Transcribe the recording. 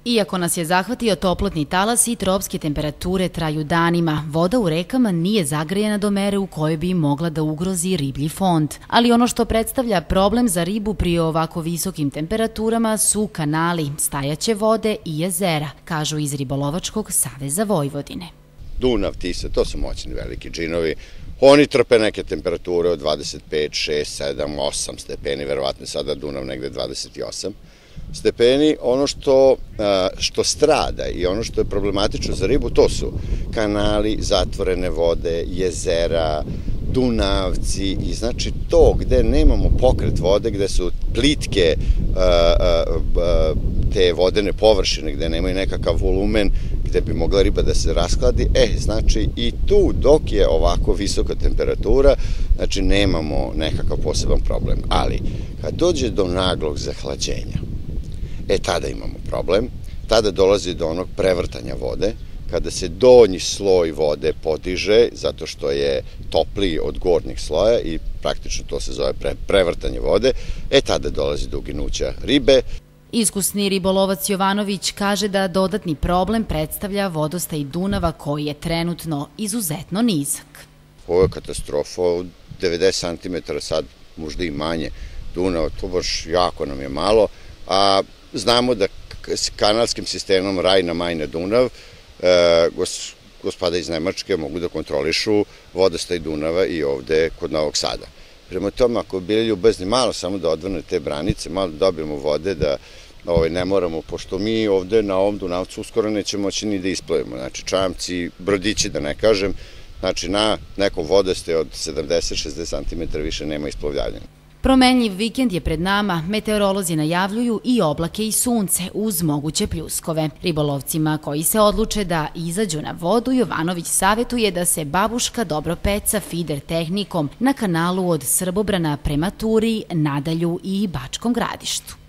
Iako nas je zahvatio toplotni talas i tropske temperature traju danima, voda u rekama nije zagrejena do mere u kojoj bi mogla da ugrozi riblji fond. Ali ono što predstavlja problem za ribu pri ovako visokim temperaturama su kanali, stajaće vode i jezera, kažu iz Ribolovačkog saveza Vojvodine. Dunav, Tisa, to su moćni veliki džinovi. Oni trpe neke temperature od 25, 6, 7, 8 stepeni, verovatno sada Dunav negde 28 stepeni. Ono što strada i ono što je problematično za ribu, to su kanali, zatvorene vode, jezera, dunavci i znači to gde nemamo pokret vode, gde su plitke te vodene površine, gde nemaju nekakav volumen, gde bi mogla riba da se raskladi, znači i tu dok je ovako visoka temperatura, znači nemamo nekakav poseban problem. Ali kad dođe do naglog zahlađenja, tada imamo problem, tada dolazi do onog prevrtanja vode, kada se donji sloj vode podiže, zato što je topliji od gornjeg sloja i praktično to se zove prevrtanje vode, tada dolazi do uginuća ribe. Iskusni ribolovac Jovanović kaže da dodatni problem predstavlja vodostaj Dunava koji je trenutno izuzetno nizak. Ovo je katastrofa, 90 cm sad, možda i manje Dunava, to baš jako nam je malo, a znamo da s kanalskim sistemom Rajna-Majna-Dunav gospoda iz Nemačke mogu da kontrolišu vodostaj Dunava i ovde kod Novog Sada. Prema tome, ako bi bili ljubazni malo samo da odvrne te branice, malo da dobijemo vode, da ne moramo, pošto mi ovde na ovom Dunavcu uskoro nećemo moći ni da isplovimo. Znači, čamci, brodići da ne kažem, znači na nekom vodostaju od 70-60 cm više nema isplovljavanja. Promenljiv vikend je pred nama, meteorolozi najavljuju i oblake i sunce uz moguće pljuskove. Ribolovcima koji se odluče da izađu na vodu, Jovanović savetuje da se babuška dobro peca fider tehnikom na kanalu od Srbobrana prema Turi, Nadalju i Bačkom Gradištu.